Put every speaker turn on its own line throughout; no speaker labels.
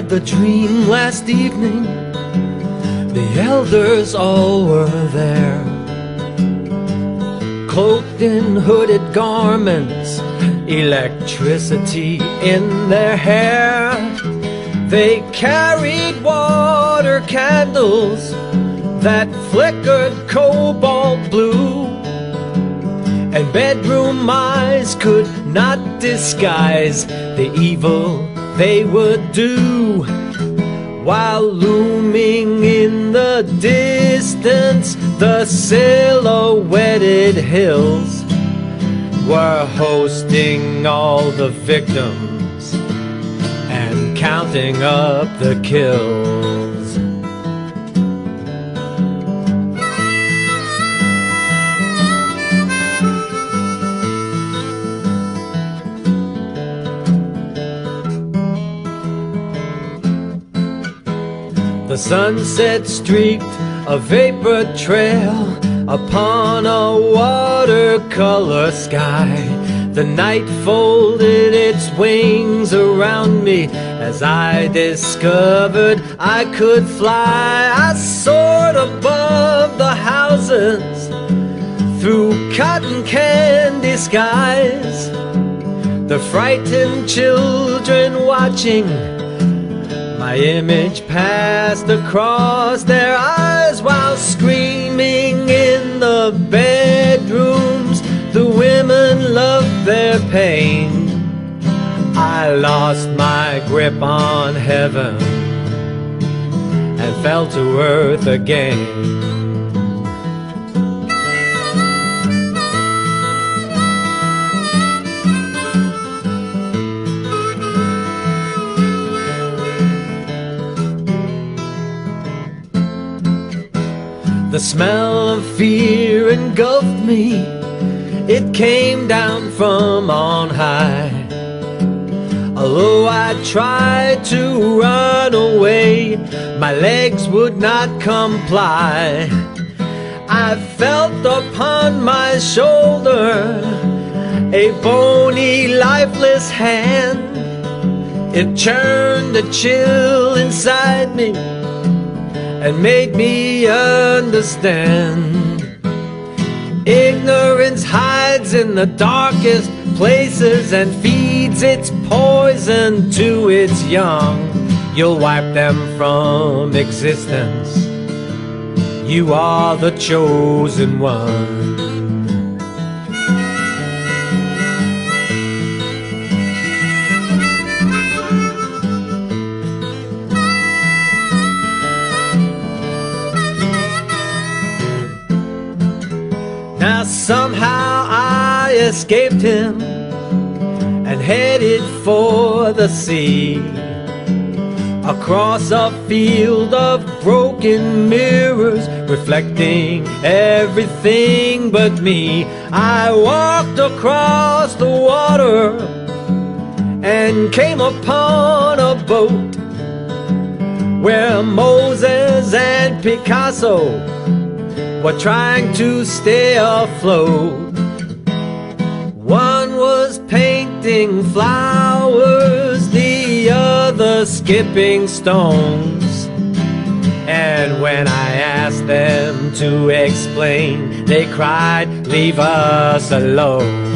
had the dream last evening. The elders all were there, cloaked in hooded garments, electricity in their hair. They carried water candles that flickered cobalt blue, and bedroom eyes could not disguise the evil they would do. While looming in the distance, the silhouetted hills were hosting all the victims and counting up the kills. The sunset streaked a vapor trail upon a watercolor sky. The night folded its wings around me as I discovered I could fly. I soared above the houses through cotton candy skies, the frightened children watching my image passed across their eyes, while screaming in the bedrooms the women loved their pain. I lost my grip on heaven and fell to earth again. The smell of fear engulfed me. It came down from on high. Although I tried to run away, my legs would not comply. I felt upon my shoulder a bony, lifeless hand. It churned a chill inside me and made me understand. Ignorance hides in the darkest places and feeds its poison to its young. You'll wipe them from existence. You are the chosen one. Now somehow I escaped him and headed for the sea, across a field of broken mirrors reflecting everything but me. I walked across the water and came upon a boat where Moses and Picasso were trying to stay afloat. One was painting flowers, the other skipping stones. And when I asked them to explain, they cried, "Leave us alone."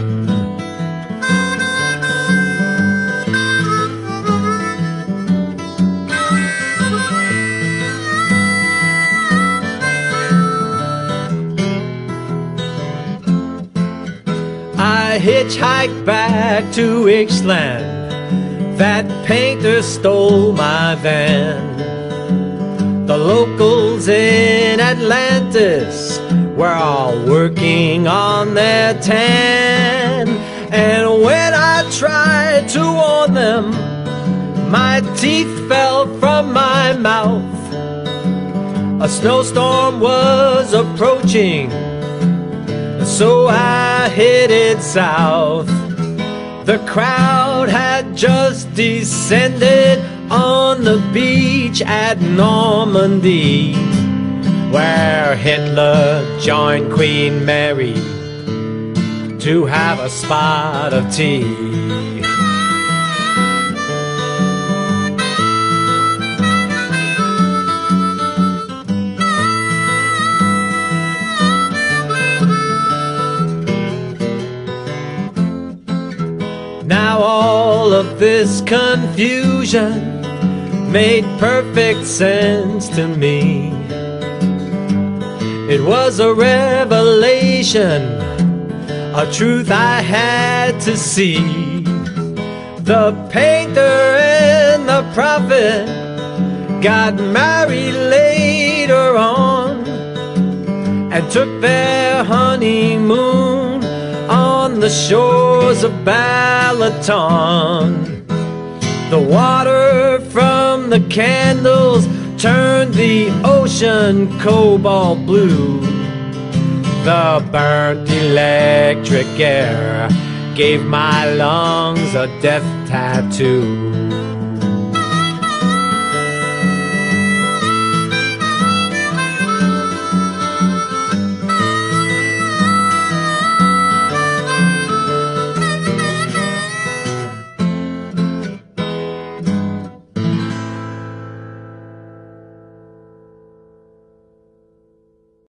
I hitchhiked back to Ixtlan. That painter stole my van. The locals in Atlantis were all working on their tan. And when I tried to warn them, my teeth fell from my mouth. A snowstorm was approaching, so I headed south. The crowd had just descended on the beach at Normandy, where Hitler joined Queen Mary to have a spot of tea. Now all of this confusion made perfect sense to me. It was a revelation, a truth I had to see. The painter and the prophet got married later on and took their honeymoon on the shores of Balaton. The water from the candles turned the ocean cobalt blue. The burnt electric air gave my lungs a death tattoo.